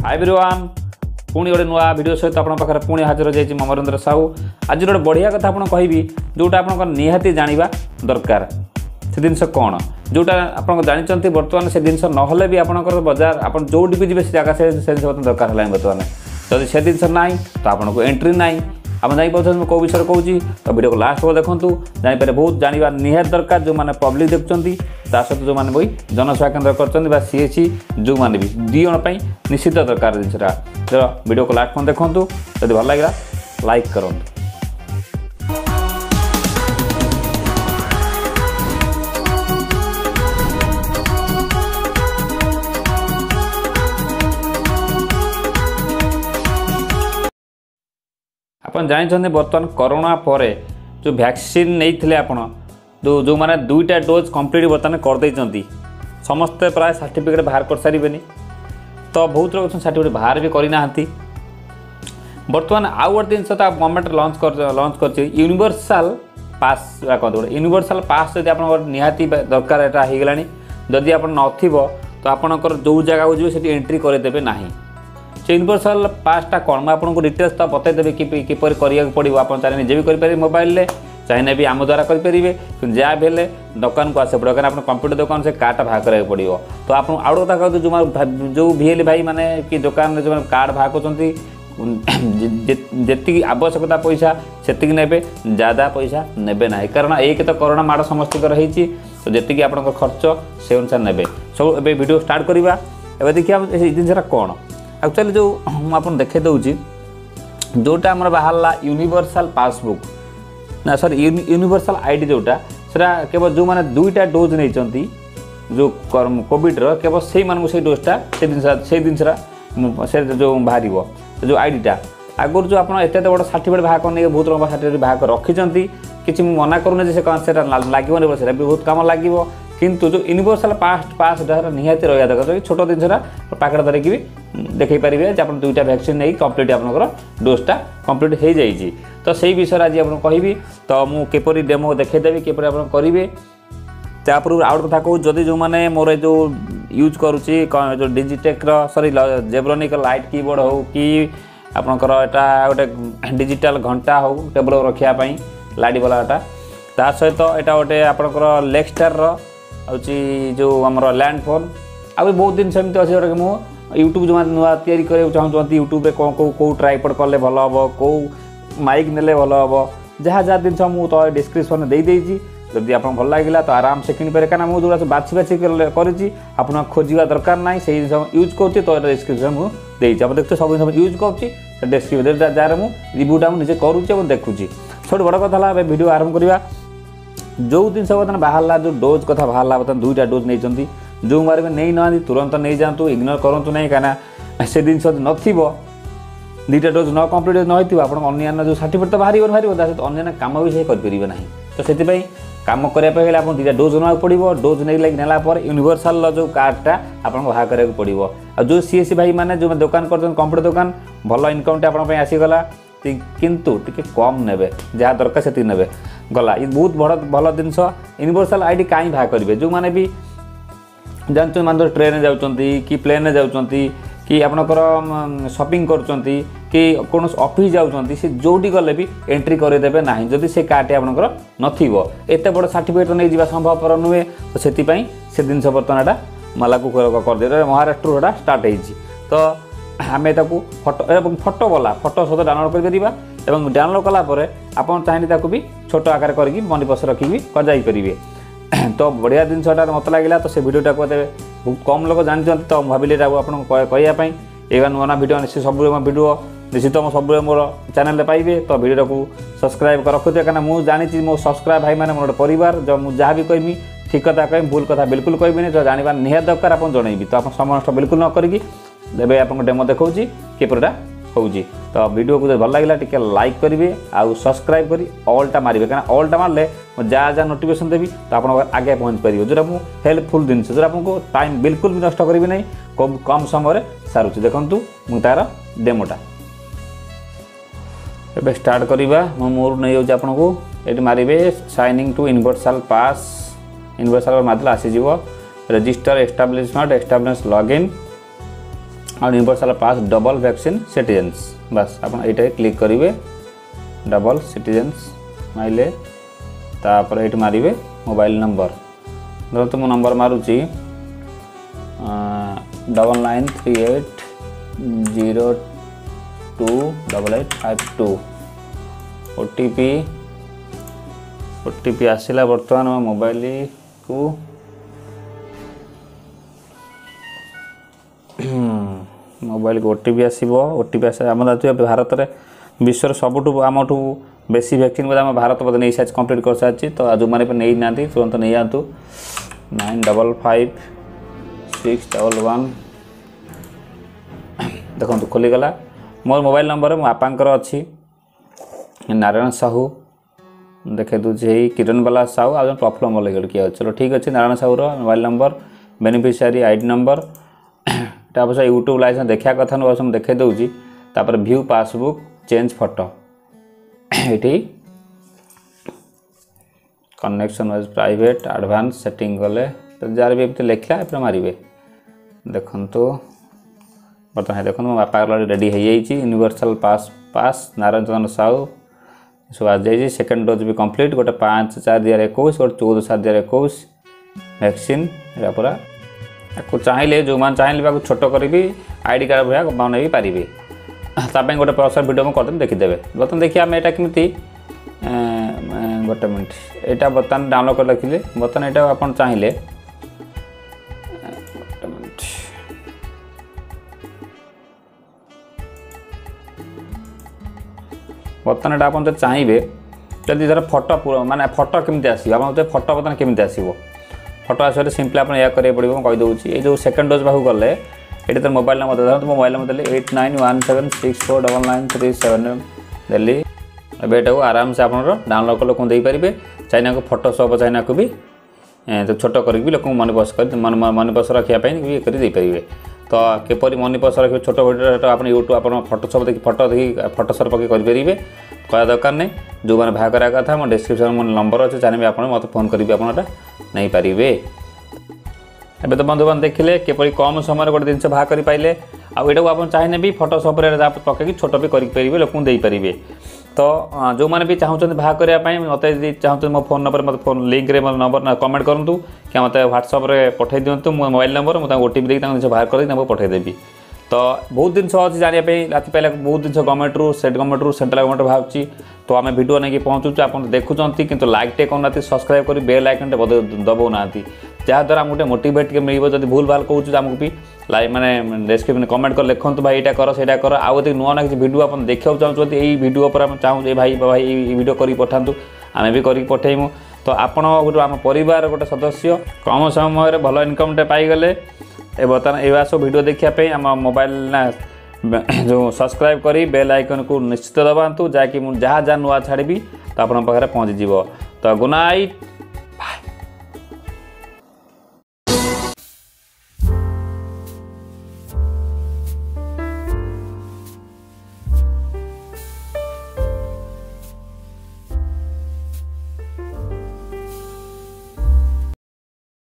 Hi everyone पुणी गोटे नुआ वीडियो सहित आप पुणी हाजिर हो जाइए अमरेंद्र साहू। आज गोटे बढ़िया कथा आपको कहबी जोटा आप निहाती जाना दरकार से जिनस कौन जोटा आप जानते बर्तमान से जिनस ना भी आपंकर बजार आप जो भी जी से जगह से दरकार है बर्तमान जब से जिनस ना तो आपको एंट्री ना आप जापारे कौ विषय कहूँ तो वीडियो को लास्ट को देखूँ जापर बहुत जाना निहाती दरकार जो मैंने पब्लिक देखुं सहित जो मैंने भी जनसेवा केन्द्र कर सीएससी जो मैंने भी दी जन निश्चित दरकार जिनसा तो वीडियो को लास्ट में देखूँ जब भल लगे लाइक करूँ। आप जानते बर्तमान कोरोना पर जो वैक्सीन नहीं आपड़ जो मैंने दुईटा डोज कंप्लीट बर्तमान करदे समस्ते प्राय सर्टिफिकेट बाहर कर सारे तो बहुत लोग सर्टिफिकेट बाहर भी करना बर्तमान आउ गोटे जिन गवर्नमेंट लॉन्च कर यूनिवर्सल पास कहते यूनिवर्सल पास जब आप निहाती दरकार यहाँ हो गलानी जदि आप नथिबो तो आपणकर जो जगह जी से एंट्री करदेवे ना से यूनिवर्सल पासटा कौन मैं आपको डिटेल्स तो बतईदेवी किपर करा पड़ो आप चाहे निजे भी करेंगे मोबाइल चाहे भी आम द्वारा करेंगे जहाँ भी हेल्ले दुकान को आसे पड़ो क्या कंप्यूटर दुकान से कार्डटा बाहर करा पड़ो तो आप आउ गोटे कथा कहते जो VL भाई मैंने कि दुकान जो कार्ड बाहर कर जी आवश्यकता पैसा से ने ज़्यादा पैसा ने ना कारण एक तो कोरोना माड़ समस्त रही तो जी आप खर्च से अनुसार ने सब ए वीडियो स्टार्ट करवा ए देखिए जिनसा कौन एक्चुअली जो मुझे देखे दूसरी जोटा आम बाहर यूनिवर्सल पासबुक ना सर यूनिवर्सल आईडी जोटा सेटा केवल जो मैंने दुईटा डोज नहीं जो कोविड्र केवल से मानक डोजटा से जिनसा से जो बाहर जो आईडीटा आगुरी जो आप एत बड़ा सर्टिफिकेट बाहर कर बहुत लोग सर्टिफिकेट बाहर कर रखी किसी मना करूना से लगे से बहुत कम लगे किंतु जो यूनिवर्सल पास निहाती रहा दरकार छोट जिनसा पैकेट धरिकी भी देखई पारे आप दुईटा वैक्सीन नहीं कम्प्लीट आपंकर डोजटा कम्प्लीट हो जाइए तो सही विषय आज आपको कहबी तो मुझे किपरि डेमो देखदेवी किपरि आप करेंगे तापर आउट कथा कहूँ जदि जो मैंने मोर जो यूज करुच्ची जो डिजिटेक्र सॉरी जेब्रोनिक लाइट कीबोर्ड हो कि आपंकर यहाँ गोटे डिजिटल घंटा हो टेबल रखापी लाइट वालाटा ता सहित यहाँ गोटे आपंकर लेक्सटार हूँ जो आमर लैंड फोन आ बहुत दिन सेमती अच्छे जोटा कि मुझे यूट्यूब जो नुआ तैयारी करा चाहूँगी यूट्यूब कौन कौ ट्राइपड कले भल हम कौ माइक नेले भल हम जहाँ जहाँ जिन मुझे तो डिस्क्रिप्शन दे देती जदि आप भल लगे तो आराम से किनीपर क्या मुझे जो बाछी बाछी करी आप खोजा दरकार ना से यूज कर तो डिस्क्रिप्शन मुझे आप देखते सब जिन यूज कर डिस्क्रिप्शन जहाँ मुझे रिव्यूटा मुझे करुच्ची देखुची सब बड़ कथा है वीडियो आरंभ करवा जो जिन बर्तमान बाहर जो डोज कथा बाहर बर्तमान दुईटा डोज नहीं जो मारे नहीं ना तुरंत नहीं जातु इग्नोर करूँ ना कहीं से जिन नथिबो दुईटा डोज न कम्प्लीट नहीं आप अन्य जो सर्टिफिकेट तो बाहर सहित अन्य कम भी से करेंगे ना तो से कम करने आप दुईटा डोज ना पड़ो डोज नहीं लगे नेला यूनिवर्सल जो कार्डटा आपको बाहर करा पड़ो आ जो सीएससी भाई मैंने जो दुकान कर कंप्यूटर दुकान भल इनकम आप आसीगला किंतु टिके कम ने जहाँ दरकार से ने गला ये बहुत बड़ भल जिनस यूनिवर्सल आईडी कहीं बाहर करेंगे जो मैंने भी जानते मान ट्रेन जाऊँच कि प्लेन जाऊँच कि आपंकर शॉपिंग करुँच कि कौन ऑफिस जाऊँच सी जोटी गले भी एंट्री करदेवे ना जदि से कार्ड आपंकर नथिबो एत बड़ सर्टिफिकेट नहीं जावा संभवपर नुहे तो से जिन बर्तमान यहाँ लागू करदे महाराष्ट्र यहाँ स्टार्ट होती तो आम फोटो फोटो वाला फोटो सहित डाउनलोड कर डाउनलोड कलापर आप चाहिए भी छोट आकार करके मनी पर्स रखी करजाई तो बढ़िया जिनसा मत लगे तो से वीडियोटा को बहुत कम लोग जानते तो भाविले आपको कहवाई ये नुआ वीडियो निश्चित सब वीडियो निश्चित सब मोर चैनल पाइबे तो वीडियो को सब्सक्राइब कर रखुए कहीं मुझे जानी मो सब्सक्राइब भाई मैंने मोर परिवार जो मुझे जहाँ भी कहमी ठीक कथा कह भूल कथा बिल्कुल कहबी जो जानवा निहाती दरकार आप जनइबी तो आप समय नष्ट बिल्कुल न करी देवे आपको डेमो देखा किपरिटा होउची तो वीडियो को भल लगे टिके लाइक करेंगे आउ सब्सक्राइब करी ऑलटा मारे कहीं ऑलटा मारे जहाँ जहाँ नोटिफिकेशन देवी तो आप आगे पहुँच पार जो मुझे हेल्पफुल जिन जो आपको टाइम बिल्कुल भी नष्ट करी ना कम समय सारूँ देखूँ मुझे तार डेमोटा ए स्टार्ट करवा मोर नहीं जाऊँ आपको ये मारे signing to universal pass universal मारदेले आसीज रजिस्टर एस्टाब्लिशमेंट एस्टाब्लिश लॉगिन और universal pass double vaccine citizens बस आप ये क्लिक करेंगे डबल सिटीजन्स माइले तापर ये मारे मोबाइल नंबर धर तो मो नंबर मारुची 9938028852 ओटीपी आसला बर्तमान मो मोबाइल को मोबाइल को ओटीपी आसो ओटीपी आम भारत में विश्वर सबुठू आमठू बेसी वैक्सीन बोधे आम भारत बोधे नहीं सारी कंप्लीट कर सारी तो जो मैंने नहीं ना तुरंत नहीं आतु 955611 देखो खोलीगला मोर मोबाइल नंबर मो बापांकर अच्छी नारायण साहू देखे दूसरे किरण बाला साहू आज प्रफुल्ल मल्लिक किए चलो ठीक अच्छे नारायण साहूर mobile number beneficiary ID number यहाँ अवश्य यूट्यूब लाइसेंस देखा कथा ना अवश्य देखे दूसरी तापर व्यू पासबुक चेंज फोटो ये connection wise private advance setting गले तो जार भी लिखला ए मारे देखो बर्तमान देखो मो बापा रेडी हो यूनिवर्सल पास नारायण चंद्र साहू सब आ जाइए सेकेंड डोज भी कंप्लीट गोटे 5/4/2021 गोटे 14/7/2021 वैक्सीन या पूरा आपको चाहिए जो मैंने चाहिए छोट करी आईडी कार्ड भाया बन पारे ताप गोटे प्रोसेस वीडियो में करते देखीदे बर्तमान देखिए आम यहाँ केमी गोटे मिनट यहाँ बर्तमान डाउनलोड कर रखिले बर्तमान यहाँ आप चाहिए गोटे मिनट बर्तमान यहाँ आप चाहिए जदि धर फोटो माने फोटो केमी आसो आप फोटो बर्तमान केमी आसो फोटो आस सिंपली आप या करें पड़ो मुझे कहीदे ये जो सेकेंड डोज पाक गले ये तो मोबाइल नंबर धरते मोबाइल नंबर देली 8917649937 देली अब यहाँ आराम से आप डाउनलोड कर लोक देपारे चाइना को फोटोशॉप चाइना को भी तो छोट कर लोक मनीपस रखापी ये करें तो किपर मनीपस रखे छोट वीडियो आप यूट्यूब आप फोटोशॉप देखिए फोटो देखिए फोटोशॉप पकड़ करेंगे कह दरकार नहीं जो मैंने भाग करा कथा मो डिस्क्रिप्शन मो नंबर अच्छे चाहिए आप मत फोन करेंगे आपटा नहीं पारे एबे तो बंधु बांधव देखिले किपरि कम समय गोटे जिन बाहर कर पाइले आईटा आप चाहिए भी फोटोशॉप पकई छोट भी करेंगे लोक देपारे तो जो मैंने भी चाहते बाहर करने मत चाहते मो फोन नंबर मत फोन लिंक रे नंबर कमेंट करूँ क्या मत व्हाट्सअप रे पठे दिंतु मो मोबाइल नंबर मुझे ओटीपी देखिए बाहर कर पठेदेवी तो बहुत जिन अच्छी जानापी राति पाइला बहुत जिन गवर्नमेंट रू स्टेट गवर्नमेंट रू सेंट्रल गवर्नमेंट बाहर तो आम भिडियो नहीं पहुँचुचे आप देखुं कि लाइक टे करना सब्सक्राइब कर बेल आइकन टे दबाऊना जहाँद्वारा आमको मोटिवेट मिले जब भूल भाल कहूँ आमको भी लाइक मैंने डिस्क्रिप्शन कमेंट कर लिखुँ भाई यहाँ कर से कर आउ नुआ ना किसी भिडियो आप देखा चाहते यही भिडियो पर आम चाहूँ भाई भाई ये भिडियो कर पठातु आम भी कर पठेमु तो आपण गोटे आम परिवार गोटे सदस्य कम समय भल इनकम टे पाईगले ए बर्तमान ये सब भिडियो देखापी आम मोबाइल ना जो सब्सक्राइब करी बेल आइकन को निश्चित दबातु जहाँकि जहाँ नुआ छाड़ी तो आप पहुँच तो गुड नाइट।